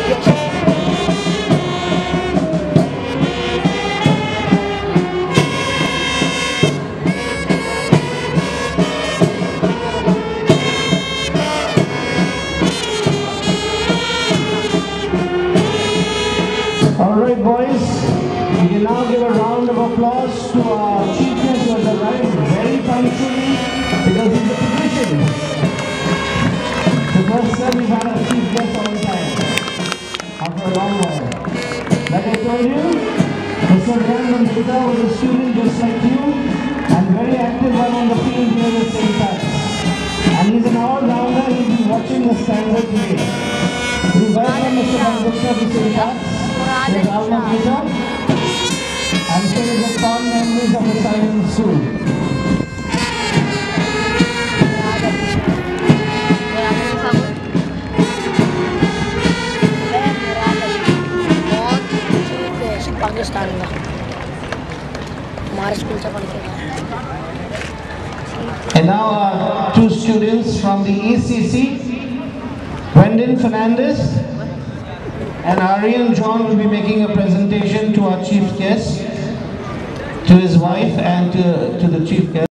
Alright boys, we can now give a round of applause to our chief guest who has arrived very punctually because he's a physician. The first time we've had a chief guest on time after a long while. Like I told you, Mr. Ryan Mandita was a student just like you and very active one on the field here at St. Pat's. And he's an all-rounder, he'll be watching the stanza today. We welcome Mr. Mandita to St. Pat's. With Alma Gita, and so is the fond memories of the silent school. Pakistan का हमारे school से पढ़ के And now two students from the ECC, Brendan Fernandez and Aryan John will be making a presentation to our chief guest, to his wife and to the chief guest.